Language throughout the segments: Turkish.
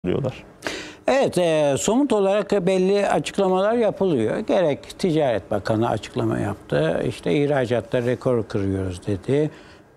diyorlar. Evet, somut olarak belli açıklamalar yapılıyor. Gerek Ticaret Bakanı açıklama yaptı. İşte ihracatta rekor kırıyoruz dedi.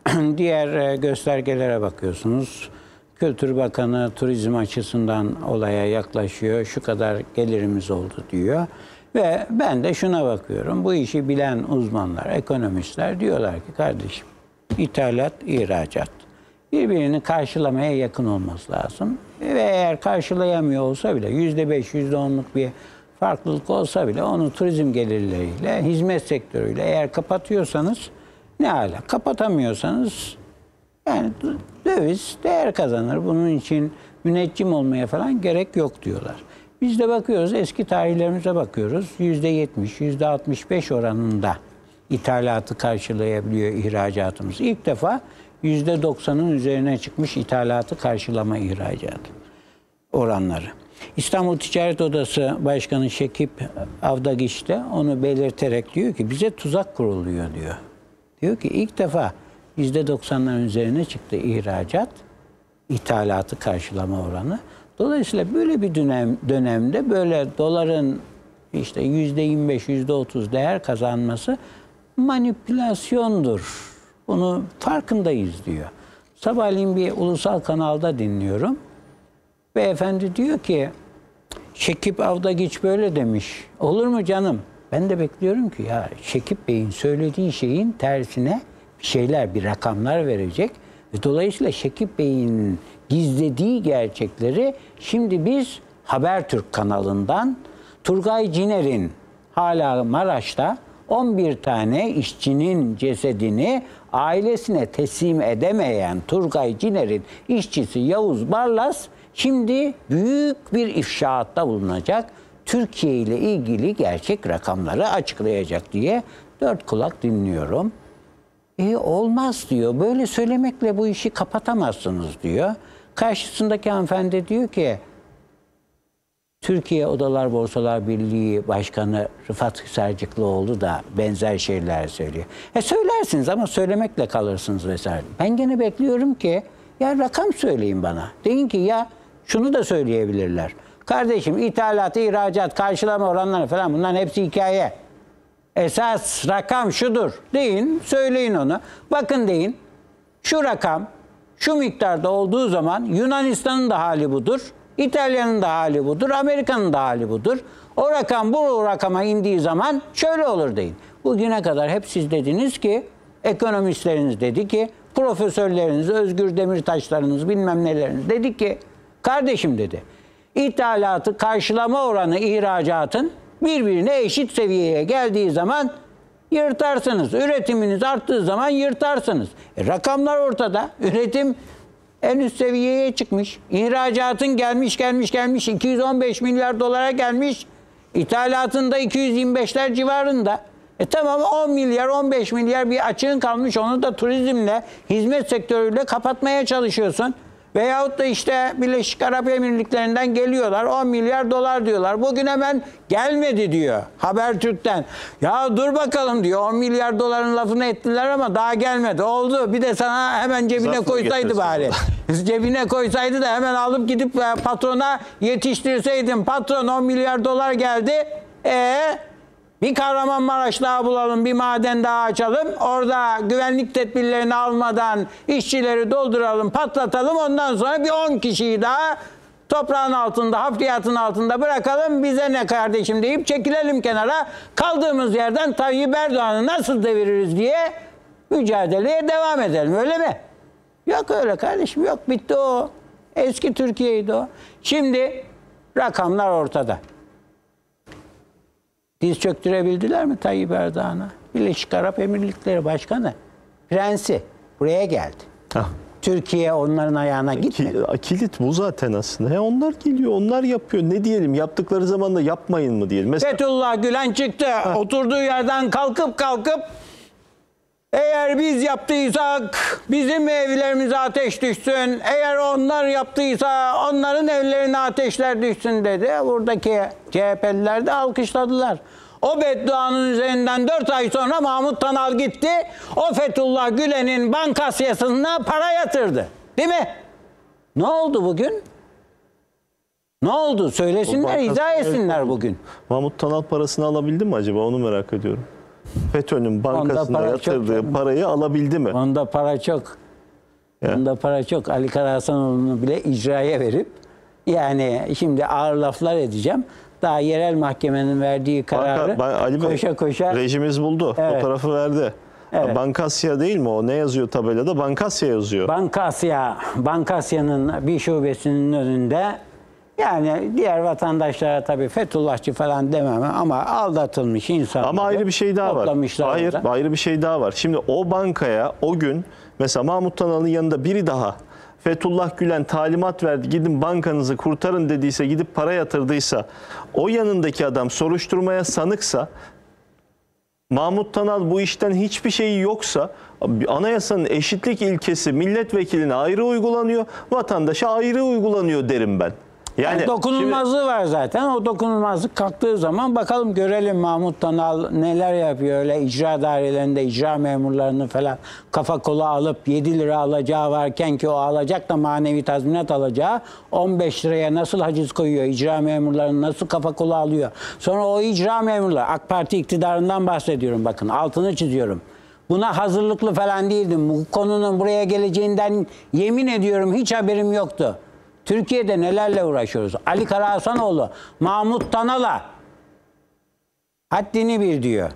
Diğer göstergelere bakıyorsunuz. Kültür Bakanı turizm açısından olaya yaklaşıyor. Şu kadar gelirimiz oldu diyor. Ve ben de şuna bakıyorum. Bu işi bilen uzmanlar, ekonomistler diyorlar ki kardeşim ithalat, ihracat birbirini karşılamaya yakın olması lazım. Ve eğer karşılayamıyor olsa bile %5, %10'luk bir farklılık olsa bile onu turizm gelirleriyle, hizmet sektörüyle eğer kapatıyorsanız ne hala. Kapatamıyorsanız yani döviz değer kazanır. Bunun için müneccim olmaya falan gerek yok diyorlar. Biz de bakıyoruz, eski tarihlerimize bakıyoruz. %70, %65 oranında ithalatı karşılayabiliyor ihracatımız. İlk defa %90'ın üzerine çıkmış ithalatı karşılama ihracatı oranları. İstanbul Ticaret Odası Başkanı Şekip Avdagiç de onu belirterek diyor ki bize tuzak kuruluyor diyor. Diyor ki ilk defa %90'ların üzerine çıktı ihracat, ithalatı karşılama oranı. Dolayısıyla böyle bir dönemde böyle doların işte %25, %30 değer kazanması manipülasyondur. Bunu farkındayız diyor. Sabahleyin bir ulusal kanalda dinliyorum. Beyefendi diyor ki Şekip Avdagiç böyle demiş. Olur mu canım? Ben de bekliyorum ki ya Şekip Bey'in söylediği şeyin tersine bir şeyler, bir rakamlar verecek. Ve dolayısıyla Şekip Bey'in gizlediği gerçekleri şimdi biz Habertürk kanalından Turgay Ciner'in hala Maraş'ta 11 tane işçinin cesedini ailesine teslim edemeyen Turgay Ciner'in işçisi Yavuz Barlas şimdi büyük bir ifşaatta bulunacak. Türkiye ile ilgili gerçek rakamları açıklayacak diye dört kulak dinliyorum. Olmaz diyor. Böyle söylemekle bu işi kapatamazsınız diyor. Karşısındaki hanımefendi diyor ki Türkiye Odalar Borsalar Birliği Başkanı Rıfat Hisarcıklıoğlu da benzer şeyler söylüyor. Söylersiniz ama söylemekle kalırsınız vesaire. Ben gene bekliyorum ki ya rakam söyleyin bana. Deyin ki ya şunu da söyleyebilirler. Kardeşim ithalat, ihracat, karşılama oranları falan bunların hepsi hikaye. Esas rakam şudur deyin, söyleyin onu. Bakın deyin, şu rakam, şu miktarda olduğu zaman Yunanistan'ın da hali budur, İtalya'nın da hali budur, Amerika'nın da hali budur. O rakam bu rakama indiği zaman şöyle olur deyin. Bugüne kadar hep siz dediniz ki, ekonomistleriniz dedi ki, profesörleriniz, Özgür Demirtaşlarınız bilmem neleriniz dedi ki, kardeşim dedi, ithalatı karşılama oranı ihracatın birbirine eşit seviyeye geldiği zaman yırtarsınız. Üretiminiz arttığı zaman yırtarsınız. Rakamlar ortada. Üretim en üst seviyeye çıkmış. İhracatın gelmiş 215 milyar dolara gelmiş. İthalatın da 225'ler civarında. Tamam 10 milyar 15 milyar bir açığın kalmış. Onu da turizmle, hizmet sektörüyle kapatmaya çalışıyorsun. Veyahut da işte Birleşik Arap Emirlikleri'nden geliyorlar 10 milyar dolar diyorlar. Bugün hemen gelmedi diyor Habertürk'ten. Ya dur bakalım diyor 10 milyar doların lafını ettiler ama daha gelmedi. Oldu bir de sana hemen cebine koysaydı bari. Cebine koysaydı da hemen alıp gidip patrona yetiştirseydin. Patron 10 milyar dolar geldi. Bir Kahramanmaraş daha bulalım, bir maden daha açalım. Orada güvenlik tedbirlerini almadan işçileri dolduralım, patlatalım. Ondan sonra bir 10 kişiyi daha toprağın altında, hafriyatın altında bırakalım. Bize ne kardeşim deyip çekilelim kenara. Kaldığımız yerden Tayyip Erdoğan'ı nasıl deviririz diye mücadeleye devam edelim. Öyle mi? Yok öyle kardeşim, yok. Bitti o. Eski Türkiye'ydi o. Şimdi rakamlar ortada. Diz çöktürebildiler mi Tayyip Erdoğan'a? Birleşik Arap Emirlikleri Başkanı, prensi buraya geldi. Türkiye onların ayağına gitmedi. Kilit bu zaten aslında. Onlar geliyor, onlar yapıyor. Ne diyelim? Yaptıkları zaman da yapmayın mı diyelim? Mesela... Fethullah Gülen çıktı. Oturduğu yerden kalkıp eğer biz yaptıysak bizim evlerimize ateş düşsün. Eğer onlar yaptıysa onların evlerine ateşler düşsün dedi. Buradaki CHP'liler de alkışladılar. O bedduanın üzerinden 4 ay sonra Mahmut Tanal gitti. O Fethullah Gülen'in bankasyasına para yatırdı. Değil mi? Ne oldu bugün? Ne oldu? Söylesinler, izah etsinler bugün. Mahmut Tanal parasını alabildi mi acaba? Onu merak ediyorum. FETÖ'nün bankasına para yatırdığı çok. parayı alabildi mi? Onda para çok. Ya. Onda para çok. Ali Karahasanoğlu'nu bile icraya verip, yani şimdi ağır laflar edeceğim. Daha yerel mahkemenin verdiği kararı Ali Bey, koşa koşa. rejimiz buldu. Evet. Fotoğrafı verdi. Evet. Bankasya değil mi o? Ne yazıyor tabelada? Bankasya yazıyor. Bankasya'nın bir şubesinin önünde, yani diğer vatandaşlara tabii Fethullahçı falan demem ama aldatılmış insanlar. Ama ayrı bir şey daha var. Hayır, orada. ayrı bir şey daha var. Şimdi o bankaya o gün mesela Mahmut Tanal'ın yanında biri daha Fethullah Gülen talimat verdi, gidin bankanızı kurtarın dediyse, gidip para yatırdıysa, o yanındaki adam soruşturmaya sanıksa, Mahmut Tanal bu işten hiçbir şeyi yoksa, anayasanın eşitlik ilkesi milletvekiline ayrı uygulanıyor, vatandaşa ayrı uygulanıyor derim ben. Yani dokunulmazlığı var zaten. O dokunulmazlık kalktığı zaman bakalım, görelim Mahmut Tanal neler yapıyor. Öyle icra dairelerinde icra memurlarını falan kafa kola alıp 7 lira alacağı varken, ki o alacak da manevi tazminat alacağı, 15 liraya nasıl haciz koyuyor, icra memurlarını nasıl kafa kola alıyor. Sonra o icra memurlar, AK Parti iktidarından bahsediyorum, bakın altını çiziyorum. Buna hazırlıklı falan değildim. Bu konunun buraya geleceğinden yemin ediyorum hiç haberim yoktu. Türkiye'de nelerle uğraşıyoruz? Ali Karahasanoğlu, Mahmut Tanal'a haddini bil diyor.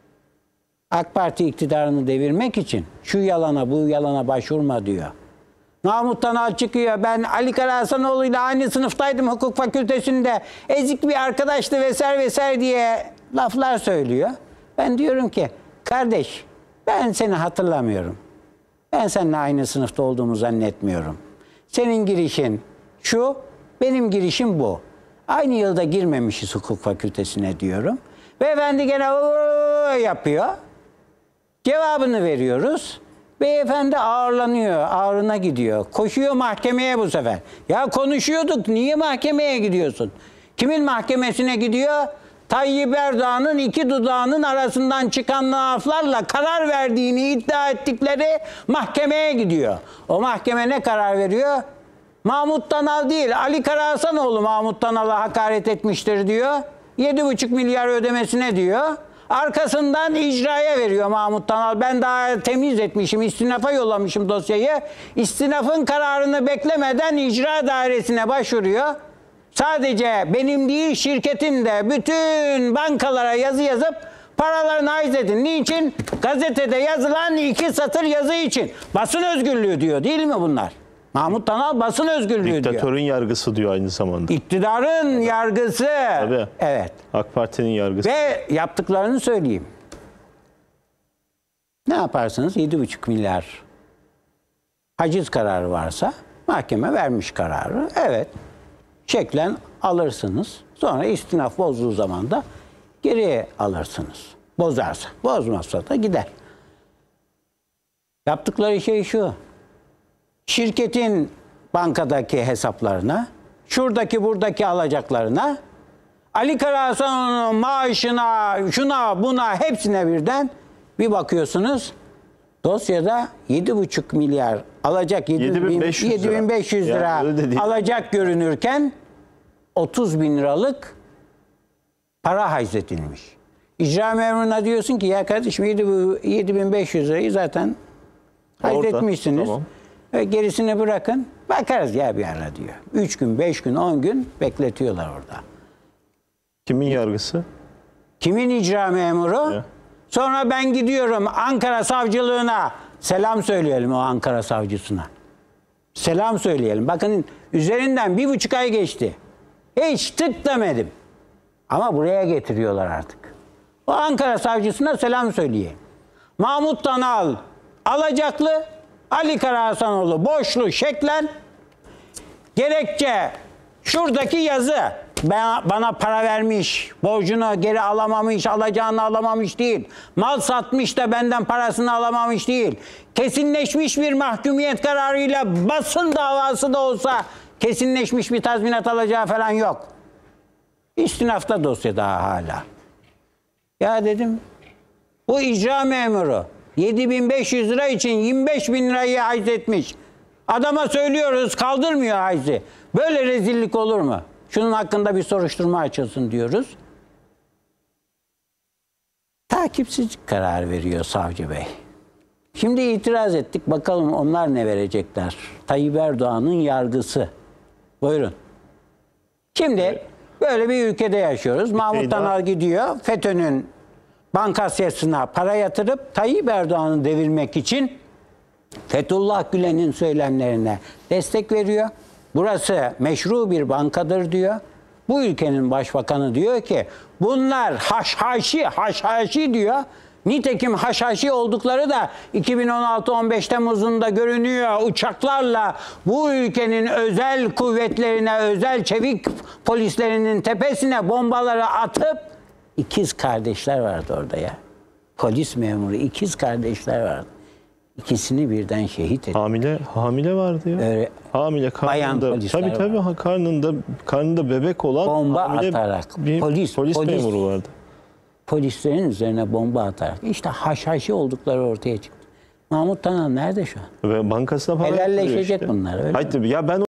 AK Parti iktidarını devirmek için şu yalana bu yalana başvurma diyor. Mahmut Tanal çıkıyor, ben Ali Karahasanoğlu'yla aynı sınıftaydım hukuk fakültesinde, ezik bir arkadaştı vesaire vesaire diye laflar söylüyor. Ben diyorum ki, kardeş ben seni hatırlamıyorum. Ben seninle aynı sınıfta olduğumu zannetmiyorum. Senin girişin şu, benim girişim bu. Aynı yılda girmemişiz hukuk fakültesine diyorum. Beyefendi gene yapıyor. Cevabını veriyoruz. Beyefendi ağırlanıyor, ağrına gidiyor. Koşuyor mahkemeye bu sefer. Ya konuşuyorduk, niye mahkemeye gidiyorsun? Kimin mahkemesine gidiyor? Tayyip Erdoğan'ın iki dudağının arasından çıkan laflarla karar verdiğini iddia ettikleri mahkemeye gidiyor. O mahkeme ne karar veriyor? Mahmut Tanal değil, Ali Karahasanoğlu Mahmut Tanal'a hakaret etmiştir diyor. 7,5 milyar ödemesine diyor. Arkasından icraya veriyor Mahmut Tanal. Ben daha temiz etmişim, istinafa yollamışım dosyayı. İstinafın kararını beklemeden icra dairesine başvuruyor. Sadece benim değil, şirketin de bütün bankalara yazı yazıp paralarını haiz edin. Niçin? Gazetede yazılan 2 satır yazı için. Basın özgürlüğü diyor, değil mi bunlar? Mahmut Tanal basın özgürlüğü diyor. Diktatörün yargısı diyor aynı zamanda. İktidarın yargısı. Tabii. Evet. AK Parti'nin yargısı. Ve yaptıklarını söyleyeyim. Ne yaparsınız? 7,5 milyar haciz kararı varsa, mahkeme vermiş kararı. Evet. Şeklen alırsınız. Sonra istinaf bozduğu zaman da geriye alırsınız. Bozarsa. Bozmazsa da gider. Yaptıkları şey şu. Şirketin bankadaki hesaplarına, şuradaki buradaki alacaklarına, Ali Karahasanoğlu'nun maaşına, şuna buna hepsine birden bir bakıyorsunuz. Dosyada 7,5 milyar alacak, 7.500 lira alacak görünürken 30 bin liralık para haiz edilmiş. İcra memuruna diyorsun ki, ya kardeşim 7.500 lirayı zaten haiz etmişsiniz. Tamam. Gerisini bırakın, bakarız ya bir ara diyor. 3 gün, 5 gün, 10 gün bekletiyorlar orada. Kimin yargısı? Kimin icra memuru? Ya. Sonra ben gidiyorum Ankara savcılığına. Selam söyleyelim o Ankara savcısına. Selam söyleyelim. Bakın üzerinden 1,5 ay geçti. Hiç tık demedim. Ama buraya getiriyorlar artık. O Ankara savcısına selam söyleyeyim. Mahmut Tanal alacaklı, Ali Karahasanoğlu borçlu şeklen, gerekçe şuradaki yazı. Bana para vermiş, borcunu geri alamamış, alacağını alamamış değil. Mal satmış da benden parasını alamamış değil. Kesinleşmiş bir mahkumiyet kararıyla basın davası da olsa kesinleşmiş bir tazminat alacağı falan yok. İstinafta dosya daha hala. Ya dedim, bu icra memuru 7.500 lira için 25.000 lirayı haiz etmiş. Adama söylüyoruz, kaldırmıyor haizi. Böyle rezillik olur mu? Şunun hakkında bir soruşturma açılsın diyoruz. Takipsizlik kararı veriyor savcı bey. Şimdi itiraz ettik. Bakalım onlar ne verecekler? Tayyip Erdoğan'ın yargısı. Buyurun. Şimdi böyle bir ülkede yaşıyoruz. Mahmut Tanal gidiyor. FETÖ'nün bankasyasına para yatırıp Tayyip Erdoğan'ı devirmek için Fethullah Gülen'in söylemlerine destek veriyor. Burası meşru bir bankadır diyor. Bu ülkenin başbakanı diyor ki bunlar haşhaşi diyor. Nitekim haşhaşi oldukları da 2016-15 Temmuz'unda görünüyor. Uçaklarla bu ülkenin özel kuvvetlerine, özel çevik polislerinin tepesine bombaları atıp ikiz kardeşler vardı orada ya. Polis memuru ikiz kardeşler vardı. İkisini birden şehit etti. Hamile vardı ya. Öyle, Hamile bayan karnında. polisler Tabii karnında bebek olan bomba hamile atarak bir polis memuru vardı. Polislerin üzerine bomba atarak. İşte haşhaşi oldukları ortaya çıktı. Mahmut Tanal nerede şu an? Ve bankasına para yatırıyor Helalleşecek işte. bunlar, öyle mi? Hayır, ya ben